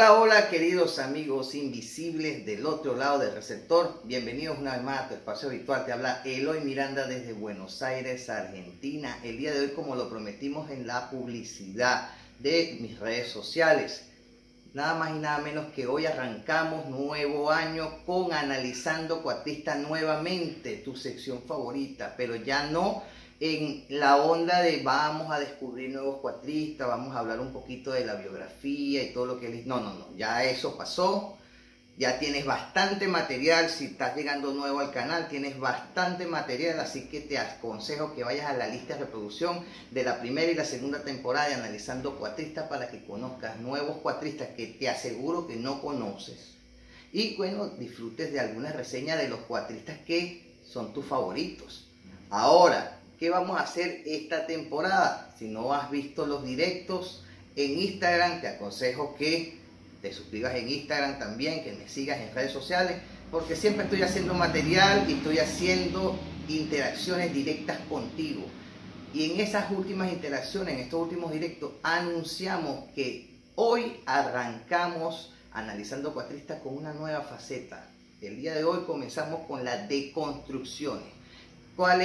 Hola, hola queridos amigos invisibles del otro lado del receptor. Bienvenidos una vez más a tu espacio virtual. Te habla Eloy Miranda desde Buenos Aires, Argentina. El día de hoy, como lo prometimos en la publicidad de mis redes sociales, nada más y nada menos que hoy arrancamos nuevo año con Analizando Cuatrista nuevamente, tu sección favorita, pero ya no en la onda de vamos a descubrir nuevos cuatristas, vamos a hablar un poquito de la biografía y todo lo que les... No, ya eso pasó, ya tienes bastante material. Si estás llegando nuevo al canal, tienes bastante material, así que te aconsejo que vayas a la lista de reproducción de la primera y la segunda temporada de Analizando Cuatristas para que conozcas nuevos cuatristas que te aseguro que no conoces. Y bueno, disfrutes de algunas reseñas de los cuatristas que son tus favoritos. Ahora, ¿qué vamos a hacer esta temporada? Si no has visto los directos en Instagram, te aconsejo que te suscribas en Instagram también, que me sigas en redes sociales, porque siempre estoy haciendo material y estoy haciendo interacciones directas contigo. Y en esas últimas interacciones, en estos últimos directos, anunciamos que hoy arrancamos Analizando Cuatristas con una nueva faceta. El día de hoy comenzamos con las deconstrucciones. ¿Cuál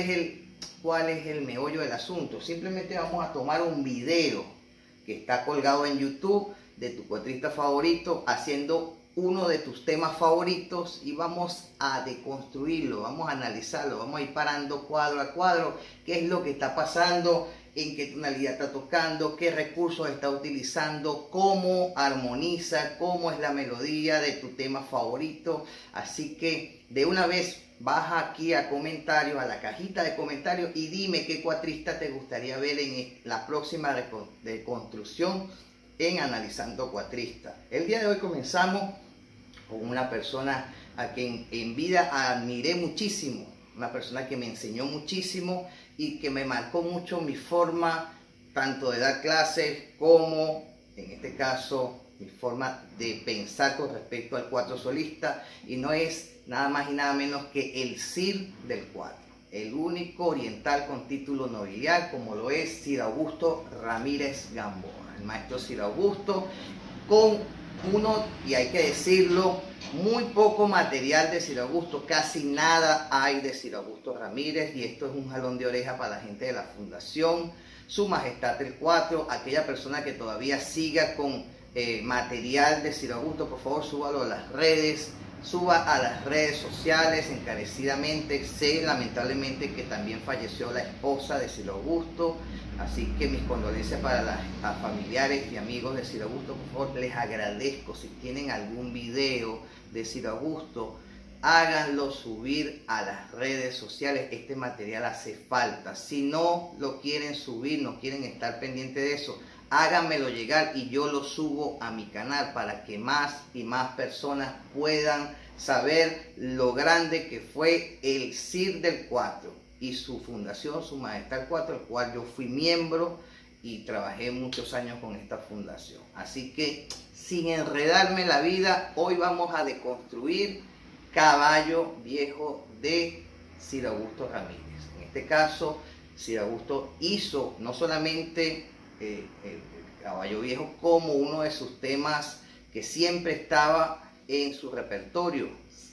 es el meollo del asunto? Simplemente vamos a tomar un video que está colgado en YouTube de tu cuatrista favorito haciendo uno de tus temas favoritos y vamos a deconstruirlo, vamos a analizarlo, vamos a ir parando cuadro a cuadro qué es lo que está pasando, en qué tonalidad está tocando, qué recursos está utilizando, cómo armoniza, cómo es la melodía de tu tema favorito. Así que de una vez baja aquí a comentarios, a la cajita de comentarios y dime qué cuatrista te gustaría ver en la próxima deconstrucción en Analizando Cuatrista. El día de hoy comenzamos con una persona a quien en vida admiré muchísimo, una persona que me enseñó muchísimo y que me marcó mucho mi forma tanto de dar clases como, en este caso, mi forma de pensar con respecto al cuatro solista, y no es nada más y nada menos que el Sir del cuatro, el único oriental con título nobiliar, como lo es Sir Augusto Ramírez Gamboa. El maestro Sir Augusto, con uno, y hay que decirlo, muy poco material de Sir Augusto, casi nada hay de Sir Augusto Ramírez, y esto es un jalón de oreja para la gente de la fundación. Su Majestad el 4, aquella persona que todavía siga con material de Sir Augusto, por favor súbalo a las redes, suba a las redes sociales encarecidamente. Sé lamentablemente que también falleció la esposa de Sir Augusto, así que mis condolencias para los familiares y amigos de Sir Augusto. Por favor, les agradezco si tienen algún video de Sir Augusto, háganlo subir a las redes sociales. Este material hace falta. Si no lo quieren subir, no quieren estar pendientes de eso, háganmelo llegar y yo lo subo a mi canal para que más y más personas puedan saber lo grande que fue el Sir del 4 y su fundación, Su Majestad el 4, el cual yo fui miembro y trabajé muchos años con esta fundación. Así que, sin enredarme la vida, hoy vamos a deconstruir Caballo Viejo de Sir Augusto Ramírez. En este caso, Sir Augusto hizo no solamente el Caballo Viejo como uno de sus temas que siempre estaba en su repertorio,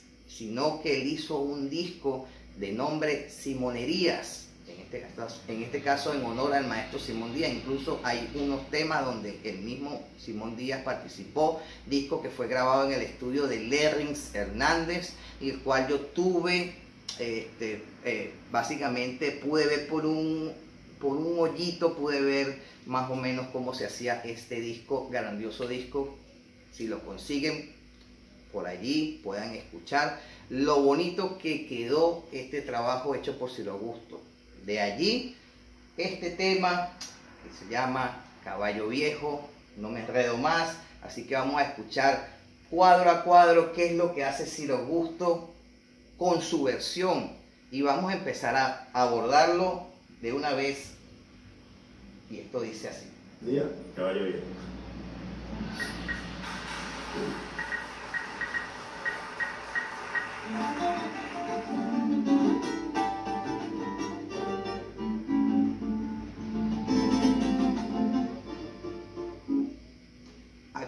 sino que él hizo un disco de nombre Simonerías, en este caso en honor al maestro Simón Díaz. Incluso hay unos temas donde el mismo Simón Díaz participó, disco que fue grabado en el estudio de Lerrins Hernández, y el cual yo tuve, básicamente pude ver por un hoyito, pude ver más o menos cómo se hacía este disco, grandioso disco. Si lo consiguen por allí, puedan escuchar lo bonito que quedó este trabajo hecho por Sir Augusto. De allí, este tema que se llama Caballo Viejo. No me enredo más, así que vamos a escuchar cuadro a cuadro qué es lo que hace Sir Augusto con su versión, y vamos a empezar a abordarlo de una vez. Y esto dice así. Día, Caballo Viejo.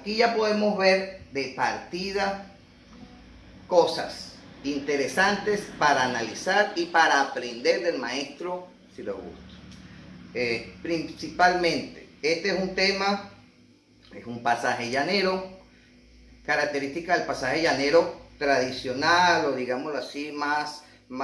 aquí ya podemos ver de partida cosas interesantes para analizar y para aprender del maestro Ciro Augusto. Principalmente, este es un tema, es un pasaje llanero, característica del pasaje llanero tradicional o digámoslo así, más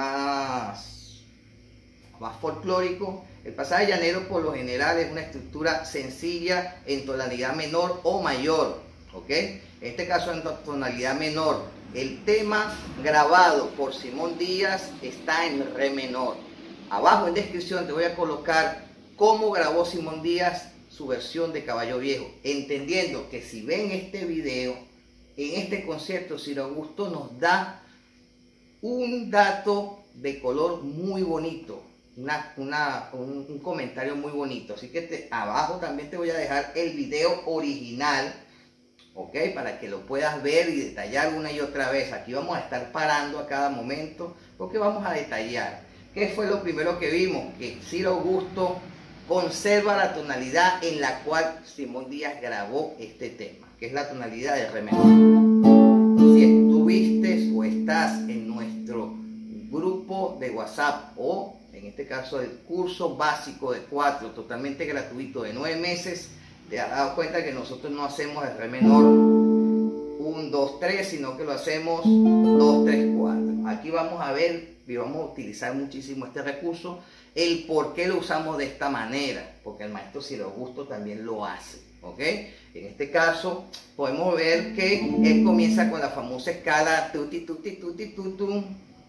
folclórico. El pasaje llanero por lo general es una estructura sencilla en tonalidad menor o mayor, ¿ok? En este caso en tonalidad menor. El tema grabado por Simón Díaz está en re menor. Abajo en descripción te voy a colocar cómo grabó Simón Díaz su versión de Caballo Viejo, entendiendo que si ven este video, en este concierto Ciro Augusto nos da un dato de color muy bonito, un comentario muy bonito. Así que abajo también te voy a dejar el video original, ok, para que lo puedas ver y detallar una y otra vez. Aquí vamos a estar parando a cada momento porque vamos a detallar. ¿Qué fue lo primero que vimos? Que Ciro Augusto conserva la tonalidad en la cual Simón Díaz grabó este tema, que es la tonalidad de re menor. Si estuviste o estás en nuestro grupo de WhatsApp o en este caso el curso básico de 4 totalmente gratuito de 9 meses, te has dado cuenta que nosotros no hacemos el re menor 1, 2, 3, sino que lo hacemos 2, 3, 4. Aquí vamos a ver y vamos a utilizar muchísimo este recurso, el por qué lo usamos de esta manera, porque el maestro Ciro Augusto también lo hace, ¿ok? En este caso podemos ver que él comienza con la famosa escala tuti tuti tuti tutum.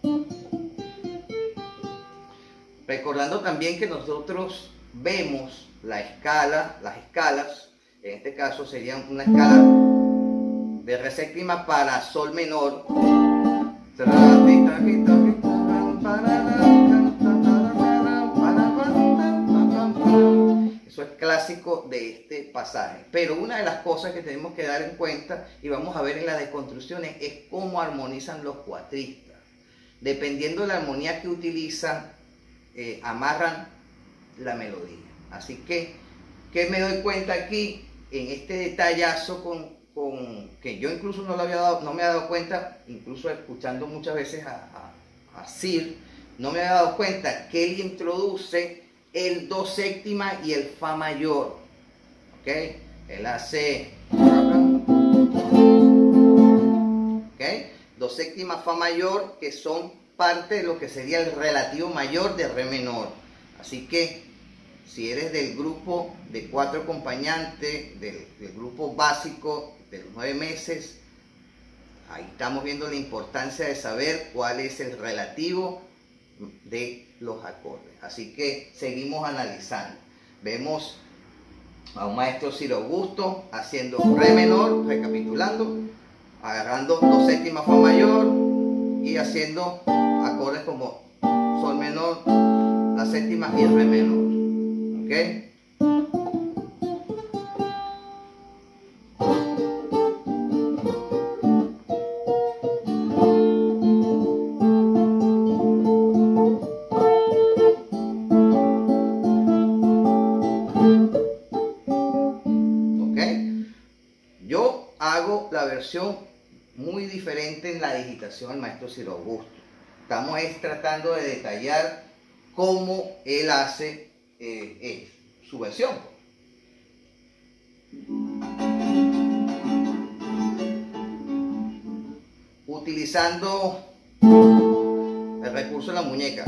Recordando también que nosotros vemos las escalas, en este caso sería una escala de re séptima para sol menor. Eso es clásico de este pasaje. Pero una de las cosas que tenemos que dar en cuenta y vamos a ver en las desconstrucciones es cómo armonizan los cuatristas. Dependiendo de la armonía que utilizan, amarran la melodía. Así que, ¿qué me doy cuenta aquí? En este detallazo que yo incluso no me había dado cuenta, incluso escuchando muchas veces a Sir, no me había dado cuenta que él introduce el do séptima y el fa mayor, ¿ok? Él hace, ¿ok? Do séptima, fa mayor, que son parte de lo que sería el relativo mayor de re menor. Así que si eres del grupo de 4 acompañantes, del grupo básico de los 9 meses, ahí estamos viendo la importancia de saber cuál es el relativo de los acordes. Así que seguimos analizando. Vemos a un maestro Ciro Augusto haciendo re menor, recapitulando, agarrando do séptima, fa mayor y haciendo acordes como sol menor, la séptima y el re menor. ¿Ok? Yo hago la versión muy diferente en la digitación del maestro Ciro Augusto. Estamos tratando de detallar cómo él hace su versión. Utilizando el recurso de la muñeca.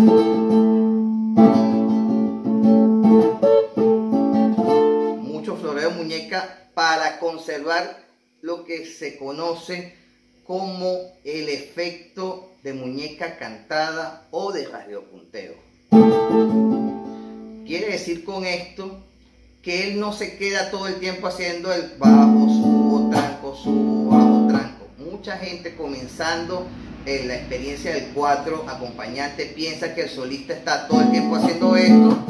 Mucho floreo de muñeca para conservar lo que se conoce como el efecto de muñeca cantada o de radiopunteo. Quiere decir con esto que él no se queda todo el tiempo haciendo el bajo, subo, bajo, tranco. Mucha gente comenzando la experiencia del 4 acompañante piensa que el solista está todo el tiempo haciendo esto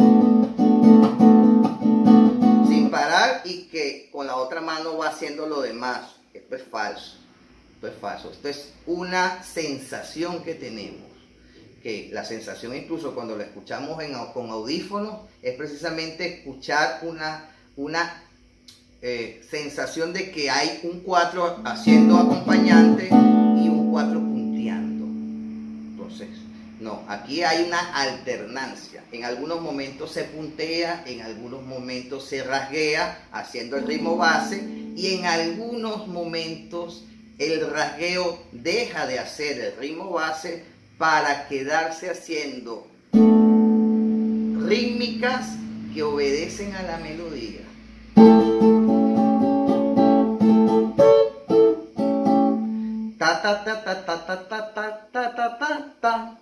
sin parar y que con la otra mano va haciendo lo demás. Esto es falso. Esto es falso. Esto es una sensación que tenemos. Que la sensación, incluso cuando la escuchamos con audífonos, es precisamente escuchar sensación de que hay un 4 haciendo acompañante y un 4 punteando. Entonces, no, aquí hay una alternancia. En algunos momentos se puntea, en algunos momentos se rasguea haciendo el ritmo base, y en algunos momentos el rasgueo deja de hacer el ritmo base para quedarse haciendo rítmicas que obedecen a la melodía. Ta ta ta ta ta ta ta ta ta ta ta ta.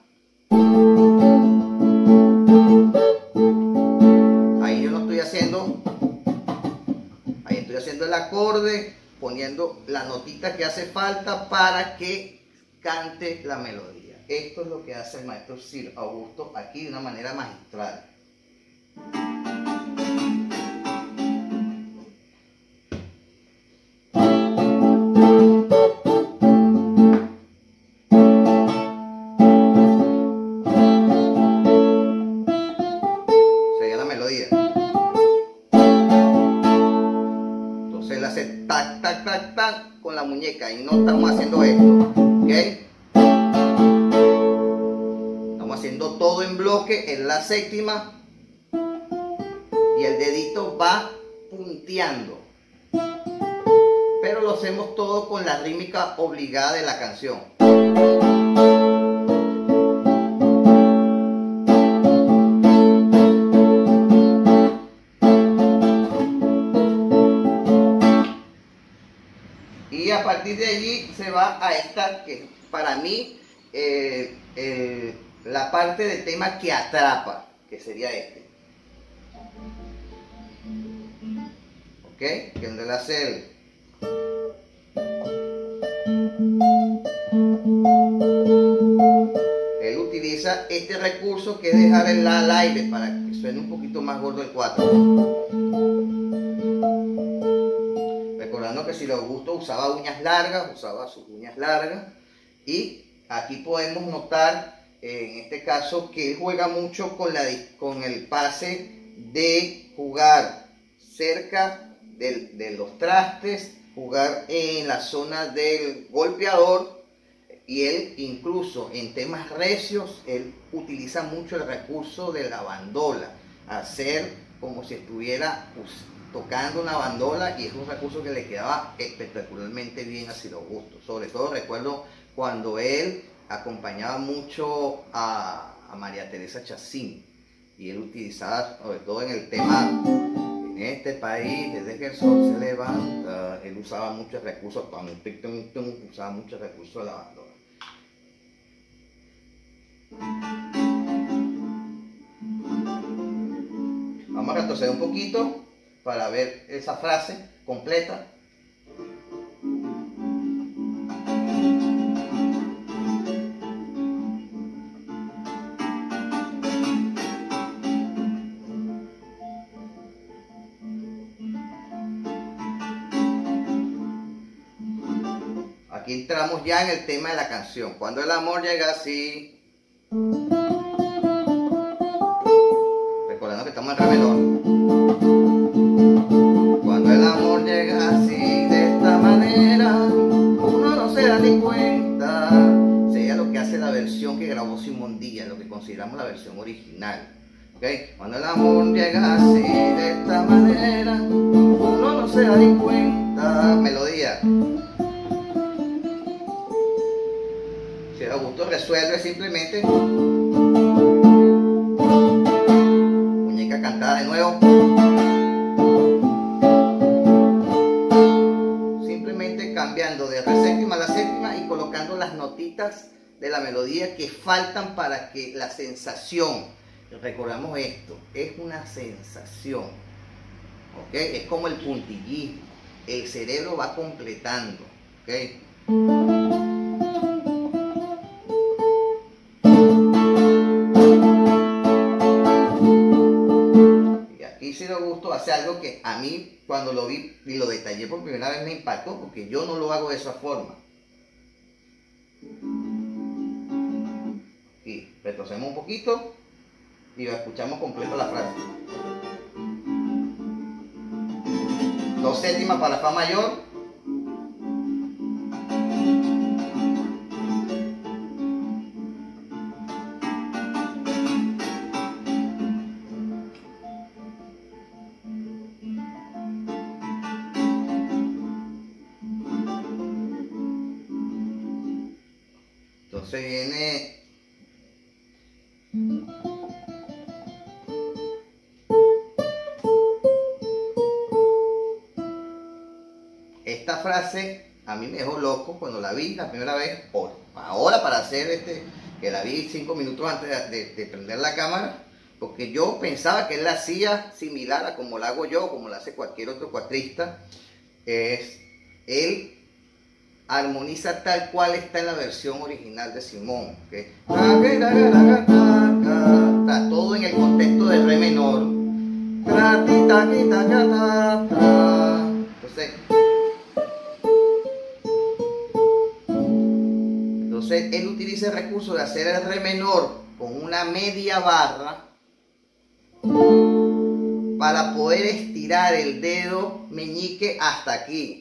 Ahí yo no estoy haciendo, ahí estoy haciendo el acorde, poniendo la notita que hace falta para que cante la melodía. Esto es lo que hace el maestro Sir Augusto aquí de una manera magistral. Sería la melodía. Entonces él hace tac, tac, tac, tac con la muñeca y no estamos haciendo esto, ¿ok? Estamos haciendo todo en bloque en la séptima y el dedito va punteando, pero lo hacemos todo con la rítmica obligada de la canción. Y a partir de allí se va a esta que para mí la parte del tema que atrapa, que sería este. ¿Ok? Que donde él hace él utiliza este recurso que es dejar el la al aire para que suene un poquito más gordo el 4. Recordando que si Augusto usaba uñas largas, usaba sus uñas largas, y aquí podemos notar en este caso que él juega mucho con el pase de jugar cerca de los trastes, jugar en la zona del golpeador, y él incluso en temas recios, él utiliza mucho el recurso de la bandola, hacer como si estuviera tocando una bandola, y es un recurso que le quedaba espectacularmente bien a Sir Augusto. Sobre todo recuerdo cuando él acompañaba mucho a María Teresa Chacín, y él utilizaba, sobre todo en el tema En este país, desde que el sol se levanta, él usaba muchos recursos, usaba muchos recursos de la bandola. Vamos a retroceder un poquito para ver esa frase completa. Aquí entramos ya en el tema de la canción. Cuando el amor llega así, recordando que estamos en re menor. Cuando el amor llega así, de esta manera, uno no se da ni cuenta. Sería lo que hace la versión que grabó Simón Díaz, lo que consideramos la versión original. ¿Okay? Cuando el amor llega así, de esta manera, uno no se da ni cuenta. Melodía. Sir Augusto resuelve simplemente. Muñeca cantada de nuevo. Simplemente cambiando de re séptima a la séptima y colocando las notitas de la melodía que faltan para que la sensación, recordamos esto, es una sensación, ¿ok? Es como el puntillismo, el cerebro va completando, ¿ok? Sir Augusto hace algo que a mí, cuando lo vi y lo detallé por primera vez, me impactó, porque yo no lo hago de esa forma. Y retrocedemos un poquito y escuchamos completo la frase. Do séptima para fa mayor. Entonces viene esta frase. A mí me dejó loco cuando la vi la primera vez, ahora para hacer que la vi 5 minutos antes de prender la cámara, porque yo pensaba que él la hacía similar a como la hago yo, como la hace cualquier otro cuatrista. Él armoniza tal cual está en la versión original de Simón, que está todo en el contexto del re menor. Entonces él utiliza el recurso de hacer el re menor con una media barra para poder estirar el dedo meñique hasta aquí.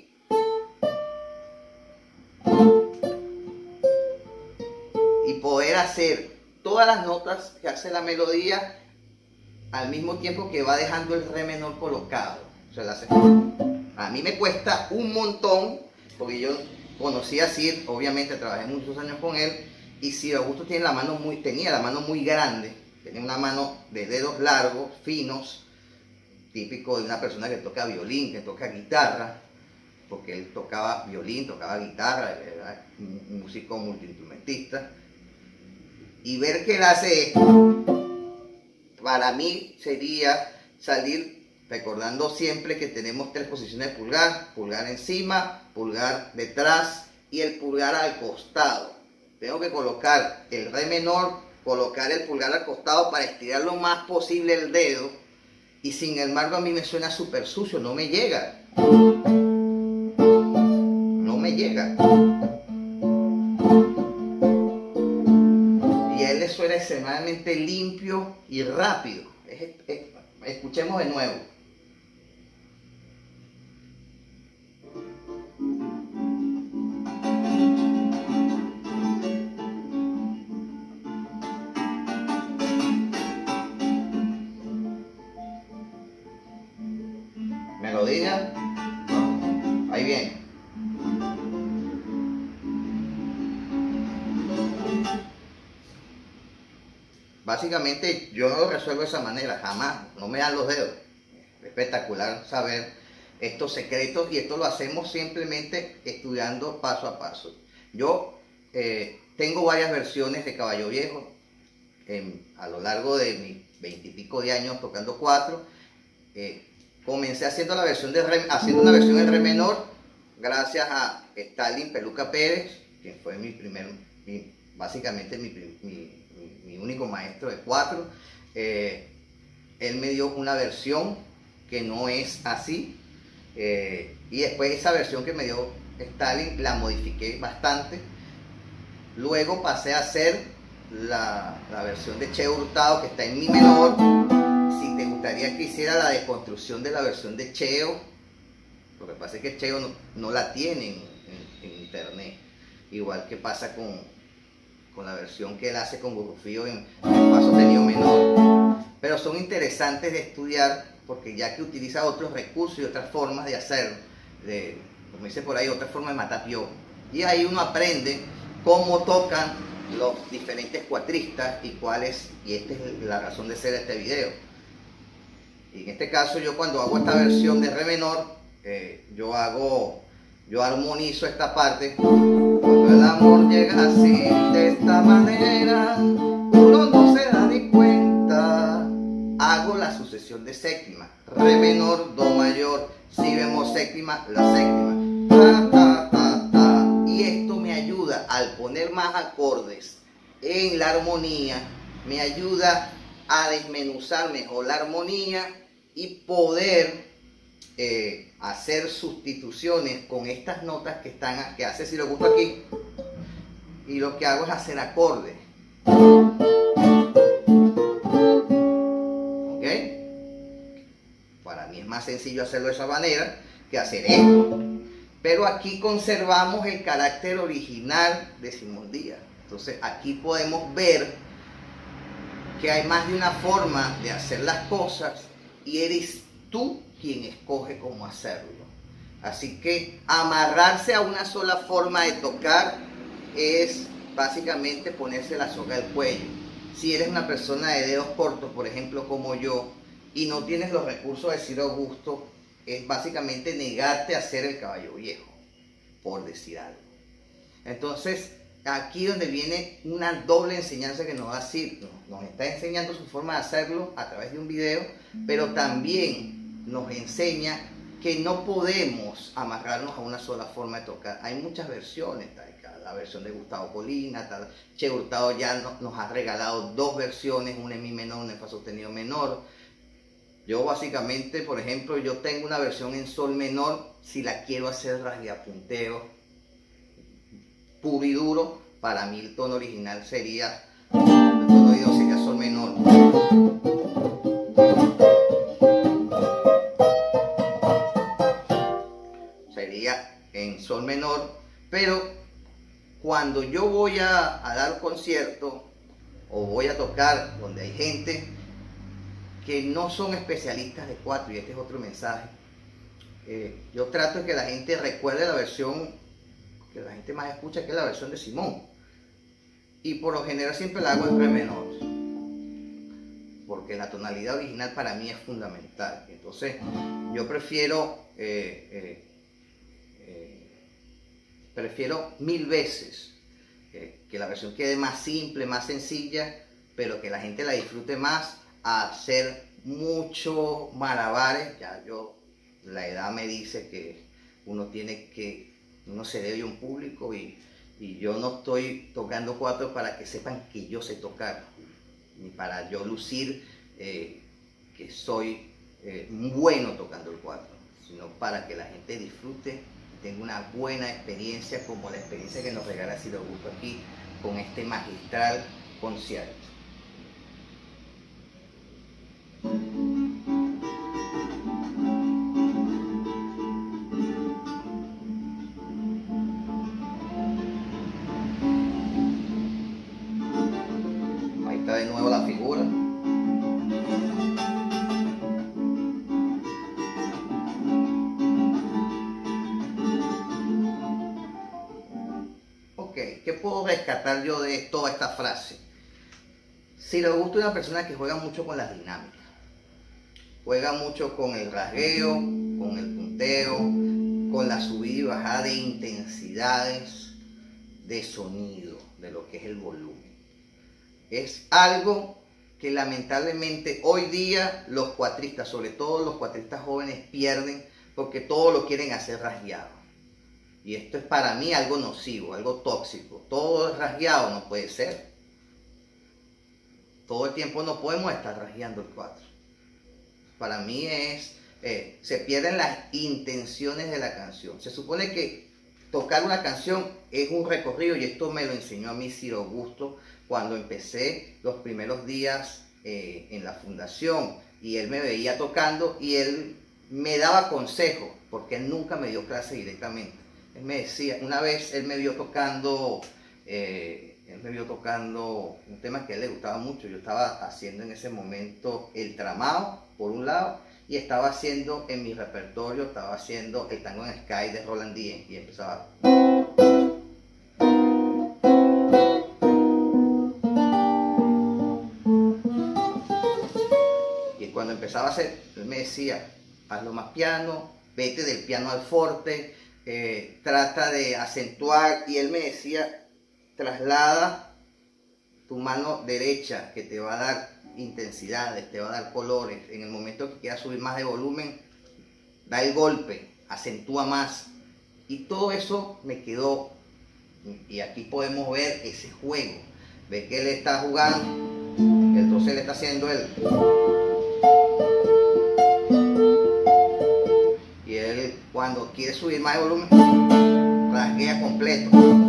Y poder hacer todas las notas que hace la melodía al mismo tiempo que va dejando el re menor colocado. O sea, a mí me cuesta un montón, porque yo conocí a Sir, obviamente trabajé muchos años con él, y Sir Augusto tenía la mano muy grande, tenía una mano de dedos largos, finos, típico de una persona que toca violín, que toca guitarra, porque él tocaba violín, tocaba guitarra, era un músico multiinstrumentista. Y ver que él hace esto, para mí sería salir recordando siempre que tenemos 3 posiciones de pulgar: pulgar encima, pulgar detrás y el pulgar al costado. Tengo que colocar el re menor, colocar el pulgar al costado para estirar lo más posible el dedo, y sin embargo a mí me suena súper sucio, no me llega. No me llega. Y a él le suena extremadamente limpio y rápido. Escuchemos de nuevo. Melodía. Ahí viene. Básicamente yo no lo resuelvo de esa manera, jamás, no me dan los dedos. Espectacular saber estos secretos, y esto lo hacemos simplemente estudiando paso a paso. Yo tengo varias versiones de Caballo Viejo a lo largo de mis 20 y pico de años tocando cuatro. Comencé haciendo haciendo una versión en re menor gracias a Stalin Peluca Pérez, que fue básicamente mi único maestro de cuatro. Él me dio una versión que no es así, y después esa versión que me dio Stalin la modifiqué bastante. Luego pasé a hacer la versión de Cheo Hurtado, que está en mi menor. Si te gustaría que hiciera la deconstrucción de la versión de Cheo, lo que pasa es que Cheo no la tiene en internet, igual que pasa con la versión que él hace con Gurrufío en fa sostenido menor. Pero son interesantes de estudiar, porque ya que utiliza otros recursos y otras formas de hacer, como dice por ahí, otra forma de matar piojo. Y ahí uno aprende cómo tocan los diferentes cuatristas y esta es la razón de ser de este video. Y en este caso, yo cuando hago esta versión de re menor, yo armonizo esta parte. Cuando el amor llega así, de esta manera, uno no se da ni cuenta. Hago la sucesión de séptima: re menor, do mayor, si bemol séptima, la séptima, ta, ta, ta, ta. Y esto me ayuda, al poner más acordes en la armonía, me ayuda a desmenuzar mejor la armonía y poder hacer sustituciones con estas notas que hace Ciro Augusto aquí, y lo que hago es hacer acordes. ¿Ok? Para mí es más sencillo hacerlo de esa manera, que hacer esto. Pero aquí conservamos el carácter original de Simón Díaz. Entonces aquí podemos ver que hay más de una forma de hacer las cosas y eres tú quien escoge cómo hacerlo. Así que amarrarse a una sola forma de tocar es básicamente ponerse la soga al cuello. Si eres una persona de dedos cortos, por ejemplo, como yo, y no tienes los recursos de Ciro Augusto, es básicamente negarte a ser el caballo viejo, por decir algo. Entonces, aquí donde viene una doble enseñanza que nos va a decir, nos está enseñando su forma de hacerlo a través de un video, pero también nos enseña que no podemos amarrarnos a una sola forma de tocar. Hay muchas versiones, la versión de Gustavo Colina, Che Hurtado ya nos ha regalado dos versiones, una en mi menor, una en fa sostenido menor. Yo básicamente, por ejemplo, yo tengo una versión en sol menor, si la quiero hacer rasgueapunteo puro y duro, para mí el tono original sería, el tono oído sería sol menor. Sería en sol menor, pero cuando yo voy a dar un concierto o voy a tocar donde hay gente que no son especialistas de cuatro, y este es otro mensaje, yo trato de que la gente recuerde la versión que la gente más escucha, que es la versión de Simón, y por lo general siempre la hago en re menor, porque la tonalidad original para mí es fundamental. Entonces yo prefiero mil veces que la versión quede más simple, más sencilla, pero que la gente la disfrute más, a hacer mucho malabares. Ya la edad me dice que uno se debe a un público, y yo no estoy tocando cuatro para que sepan que yo sé tocar, ni para yo lucir que soy bueno tocando el cuatro, sino para que la gente disfrute, tenga una buena experiencia, como la experiencia que nos regala Ciro Augusto aquí con este magistral concierto. Ahí está de nuevo la figura. Ok, ¿qué puedo rescatar yo de toda esta frase? Ciro Augusto es una persona que juega mucho con las dinámicas. Juega mucho con el rasgueo, con el punteo, con la subida y bajada de intensidades de sonido, de lo que es el volumen. Es algo que lamentablemente hoy día los cuatristas, sobre todo los cuatristas jóvenes, pierden, porque todo lo quieren hacer rasgueado. Y esto es para mí algo nocivo, algo tóxico. Todo es rasgueado, no puede ser. Todo el tiempo no podemos estar rasgueando el cuatro. Para mí se pierden las intenciones de la canción. Se supone que tocar una canción es un recorrido, y esto me lo enseñó a mí Ciro Augusto cuando empecé los primeros días en la fundación, y él me veía tocando y él me daba consejos, porque él nunca me dio clase directamente. Él me decía, una vez él me vio tocando un tema que a él le gustaba mucho. Yo estaba haciendo en ese momento el tramado, por un lado, y estaba haciendo en mi repertorio, estaba haciendo el tango en Sky de Roland Díez, y empezaba. Y cuando empezaba a hacer, él me decía, hazlo más piano, vete del piano al forte, trata de acentuar, y él me decía, traslada tu mano derecha, que te va a dar intensidades, te va a dar colores. En el momento que quieras subir más de volumen, da el golpe, acentúa más. Y todo eso me quedó, y aquí podemos ver ese juego. Ve que él está jugando, entonces él está haciendo el, y él cuando quiere subir más de volumen, rasguea completo.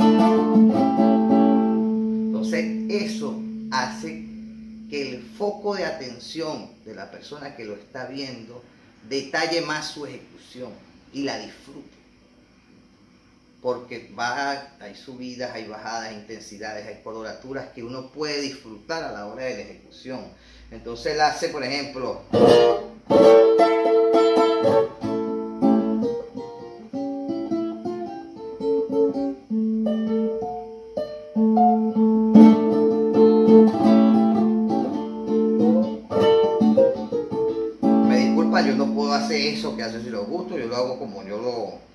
Entonces eso hace que el foco de atención de la persona que lo está viendo detalle más su ejecución. y la disfrute. Porque hay subidas, hay bajadas, hay intensidades, hay coloraturas que uno puede disfrutar a la hora de la ejecución. Entonces él hace, por ejemplo, me disculpa, yo no puedo hacer eso que hace Si Lo Gusto, yo lo hago como yo lo...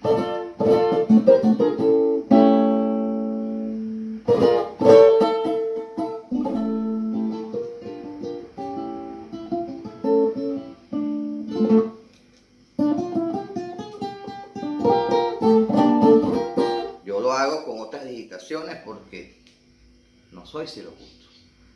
Yo lo hago con otras digitaciones porque no soy Si Lo Gusto.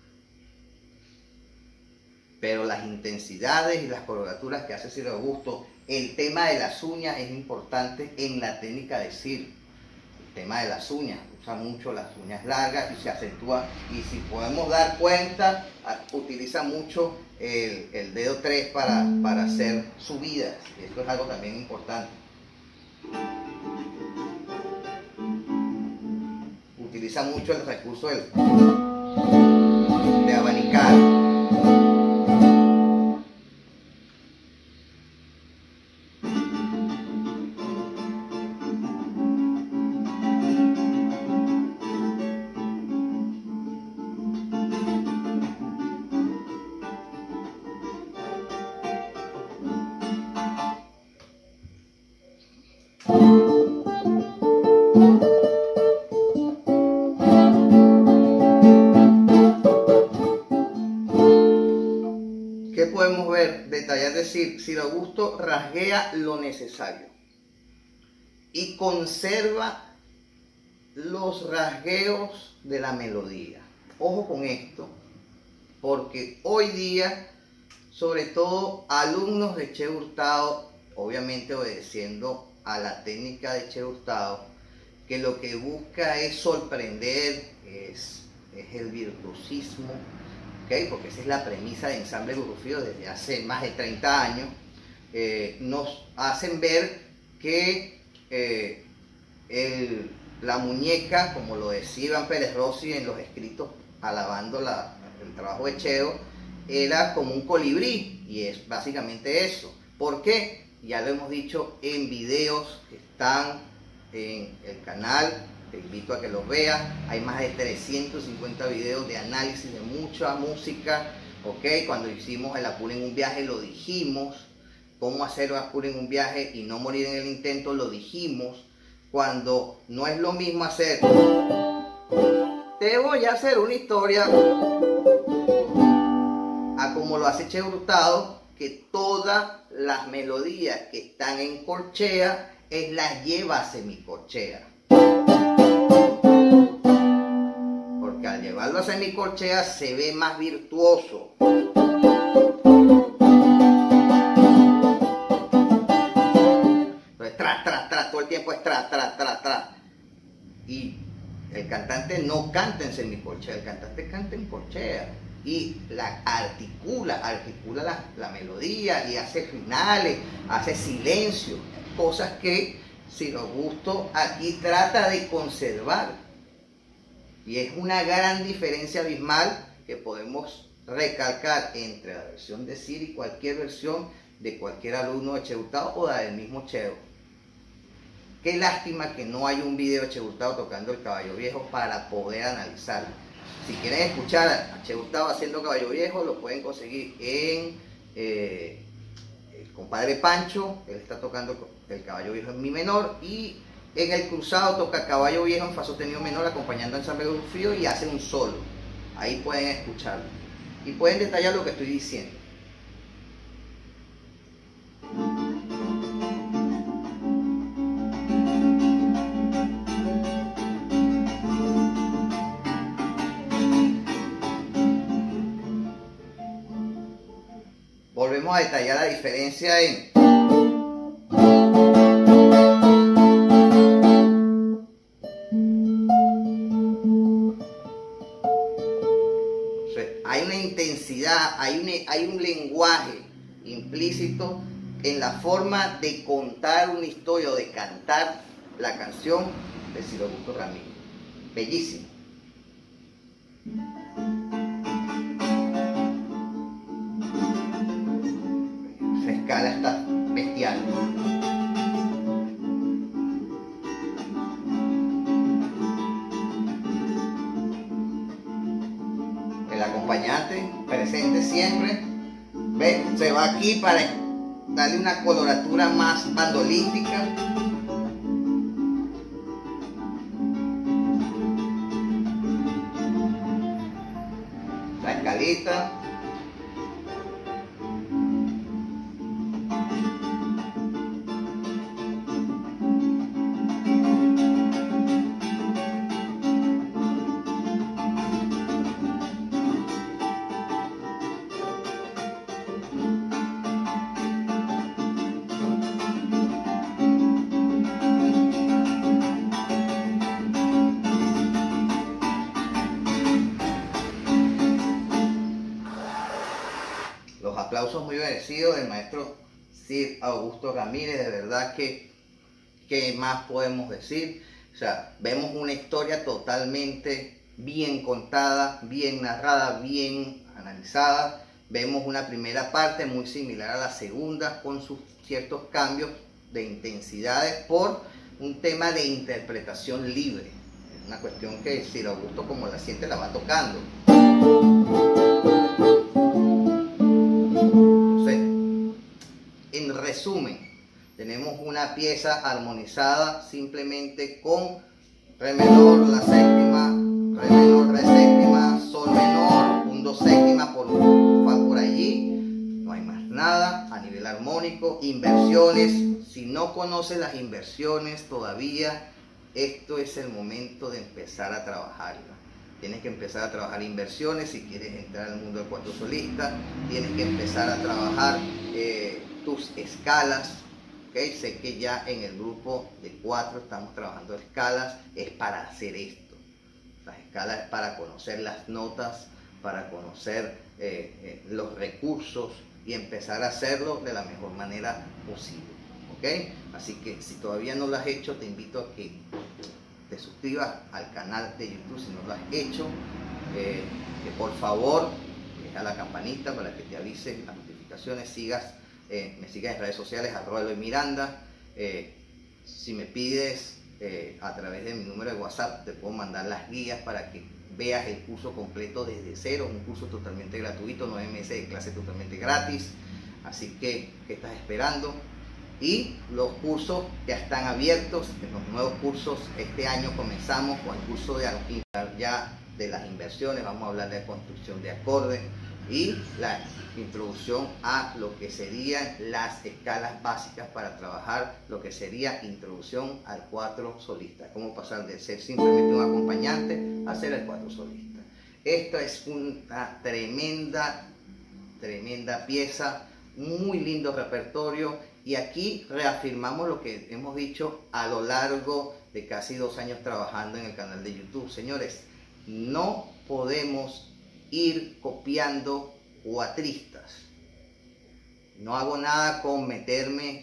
Pero las intensidades y las coloraturas que hace Si Lo Gusto, el tema de las uñas es importante en la técnica de Ciro. El tema de las uñas, usa mucho las uñas largas y se acentúa. Y si podemos dar cuenta, utiliza mucho el dedo 3 para hacer subidas. Esto es algo también importante. Utiliza mucho el recurso de abanicar. ¿Qué podemos ver? Detallar, decir, Si Lo Gusto rasguea lo necesario y conserva los rasgueos de la melodía. Ojo con esto, porque hoy día, sobre todo alumnos de Che Hurtado, obviamente obedeciendo a la técnica de Che Hurtado, que lo que busca es sorprender, es el virtuosismo, ¿okay? Porque esa es la premisa de Ensamble Gurrufío desde hace más de 30 años. Nos hacen ver que la muñeca, como lo decía Iván Pérez Rossi en los escritos alabando el trabajo de Cheo, era como un colibrí, y es básicamente eso. ¿Por qué? Ya lo hemos dicho en videos que están en el canal, te invito a que los veas. Hay más de 350 videos de análisis de mucha música, ¿ok? Cuando hicimos el Apura en un Viaje lo dijimos, cómo hacer Apura en un Viaje y no morir en el intento lo dijimos. Cuando no es lo mismo hacer, te voy a hacer una historia, a como lo hace Che Hurtado, que todas las melodías que están en corchea, él las lleva a semicorchea. Porque al llevarlo a semicorchea se ve más virtuoso. Entonces, todo el tiempo es tra. Y el cantante no canta en semicorchea, el cantante canta en corchea. Y articula la melodía y hace finales, hace silencio, cosas que Si Lo Gusto aquí trata de conservar. Y es una gran diferencia abismal que podemos recalcar entre la versión de Ciro y cualquier versión de cualquier alumno de Che Hurtado o del mismo Cheo. Qué lástima que no hay un video de Che Hurtado tocando el Caballo Viejo para poder analizarlo. Si quieren escuchar a Che Hurtado haciendo Caballo Viejo, lo pueden conseguir en el compadre Pancho. Él está tocando el Caballo Viejo en mi menor, y en el cruzado toca Caballo Viejo en fa sostenido menor acompañando a Ensamble Gurrufío y hace un solo. Ahí pueden escucharlo y pueden detallar lo que estoy diciendo. Volvemos a detallar la diferencia en hay una intensidad, hay un lenguaje implícito en la forma de contar una historia o de cantar la canción de Ciro Augusto Ramírez. Bellísimo. Esa escala está bestial. El acompañante presente siempre. ¿Ve? Se va aquí para darle una coloratura más bandolística. La escalita. Aplausos muy merecidos del maestro Ciro Augusto Ramírez. De verdad que ¿qué más podemos decir? O sea, vemos una historia totalmente bien contada, bien narrada, bien analizada. Vemos una primera parte muy similar a la segunda, con sus ciertos cambios de intensidades por un tema de interpretación libre. Es una cuestión que Ciro Augusto, como la siente, la va tocando. En resumen, tenemos una pieza armonizada simplemente con re menor, la séptima, re menor, re séptima, sol menor, un do séptima por un fa por allí. No hay más nada a nivel armónico. Inversiones, si no conoces las inversiones todavía, esto es el momento de empezar a trabajarlas. Tienes que empezar a trabajar inversiones si quieres entrar al mundo del cuatro solista. Tienes que empezar a trabajar tus escalas. ¿Okay? Sé que ya en el grupo de 4 estamos trabajando escalas. Es para hacer esto. Las escalas es para conocer las notas, para conocer los recursos y empezar a hacerlo de la mejor manera posible. ¿Okay? Así que si todavía no lo has hecho, te invito a que te suscribas al canal de YouTube si no lo has hecho, que por favor deja la campanita para que te avisen las notificaciones, me sigas en redes sociales @EloyMiranda. Si me pides a través de mi número de WhatsApp, te puedo mandar las guías para que veas el curso completo desde cero, un curso totalmente gratuito, 9 meses de clase totalmente gratis. Así que, ¿qué estás esperando? Y los cursos ya están abiertos. En los nuevos cursos este año comenzamos con el curso de ya de las inversiones. Vamos a hablar de construcción de acordes y la introducción a lo que serían las escalas básicas para trabajar lo que sería introducción al cuatro solista. Cómo pasar de ser simplemente un acompañante a ser el cuatro solista. Esta es una tremenda pieza, muy lindo repertorio. Y aquí reafirmamos lo que hemos dicho a lo largo de casi 2 años trabajando en el canal de YouTube. Señores, no podemos ir copiando cuatristas. No hago nada con meterme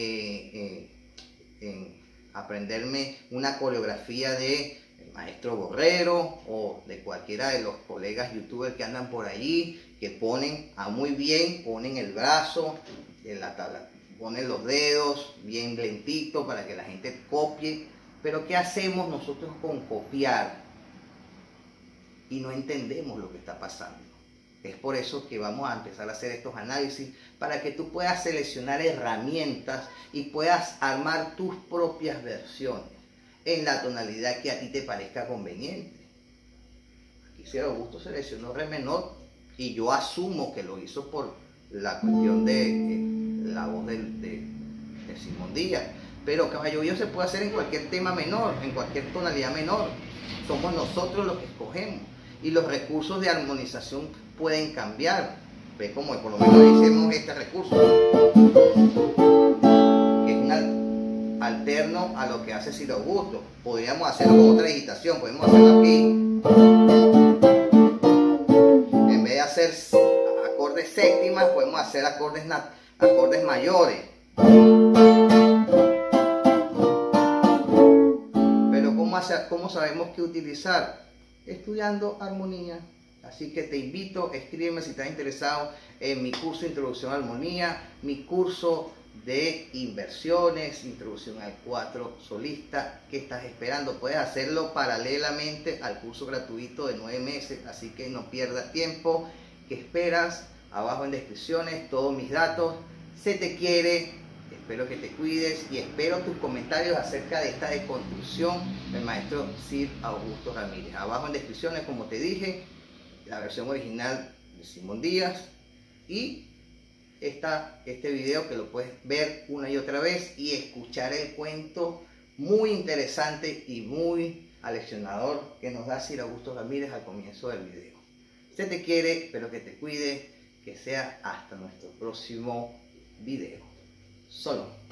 en aprenderme una coreografía de el maestro Borrero o de cualquiera de los colegas youtubers que andan por allí, que ponen muy bien, ponen el brazo en la tabla, ponen los dedos bien lentito para que la gente copie. Pero ¿qué hacemos nosotros con copiar? Y no entendemos lo que está pasando. Es por eso que vamos a empezar a hacer estos análisis para que tú puedas seleccionar herramientas y puedas armar tus propias versiones en la tonalidad que a ti te parezca conveniente. Aquí Ciro Augusto seleccionó re menor y yo asumo que lo hizo por la cuestión de la voz de Simón Díaz. Pero Caballo Viejo se puede hacer en cualquier tema menor, en cualquier tonalidad menor. Somos nosotros los que escogemos. Y los recursos de armonización pueden cambiar. Ve como por lo menos hicimos este recurso, que es un alterno a lo que hace Ciro Augusto. Podríamos hacerlo con otra digitación, podemos hacerlo aquí. En vez de hacer acordes séptimas, podemos hacer acordes acordes mayores. Pero ¿cómo sabemos qué utilizar? Estudiando armonía. Así que te invito, escríbeme si estás interesado en mi curso de Introducción a la Armonía, mi curso de inversiones, Introducción al cuatro solista. ¿Qué estás esperando? Puedes hacerlo paralelamente al curso gratuito de 9 meses, así que no pierdas tiempo. ¿Qué esperas? Abajo en descripciones todos mis datos. Se te quiere, espero que te cuides y espero tus comentarios acerca de esta deconstrucción del maestro Sir Augusto Ramírez. Abajo en descripciones, como te dije, la versión original de Simón Díaz y este video que lo puedes ver una y otra vez y escuchar el cuento muy interesante y muy aleccionador que nos da Sir Augusto Ramírez al comienzo del video. Se te quiere, espero que te cuides, que sea hasta nuestro próximo video. Solo.